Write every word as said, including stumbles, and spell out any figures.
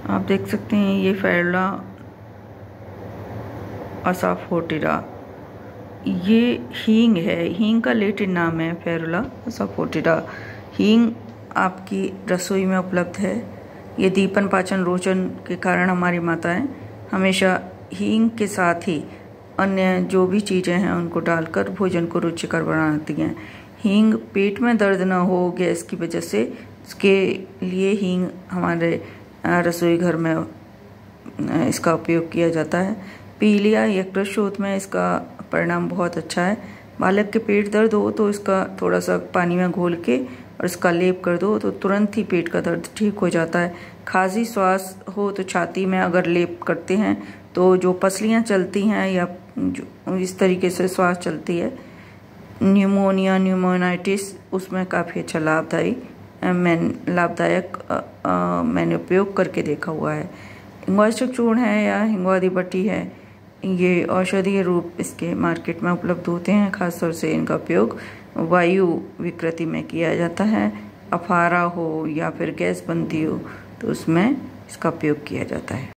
आप देख सकते हैं ये फेरुला असाफोटिरा, ये हींग है। हींग का लैटिन नाम है फेरुला असाफोटिरा। हींग आपकी रसोई में उपलब्ध है। ये दीपन पाचन रोचन के कारण हमारी माताएं हमेशा हींग के साथ ही अन्य जो भी चीज़ें हैं उनको डालकर भोजन को रुचिकर बनाती हैं। हींग पेट में दर्द न हो गैस की वजह से, इसके लिए हींग हमारे रसोई घर में इसका उपयोग किया जाता है। पीलिया यकृत में इसका परिणाम बहुत अच्छा है। बालक के पेट दर्द हो तो इसका थोड़ा सा पानी में घोल के और इसका लेप कर दो तो तुरंत ही पेट का दर्द ठीक हो जाता है। खांसी श्वास हो तो छाती में अगर लेप करते हैं तो जो पसलियां चलती हैं या जो इस तरीके से श्वास चलती है, न्यूमोनिया न्यूमोनाइटिस, उसमें काफ़ी अच्छा लाभदायी मैन लाभदायक मैंने उपयोग करके देखा हुआ है। हिंगवाष्टक चूर्ण है या हिंगवादी बट्टी है, ये औषधीय रूप इसके मार्केट में उपलब्ध होते हैं। खासतौर से इनका उपयोग वायु विकृति में किया जाता है। अफारा हो या फिर गैस बनती हो तो उसमें इसका उपयोग किया जाता है।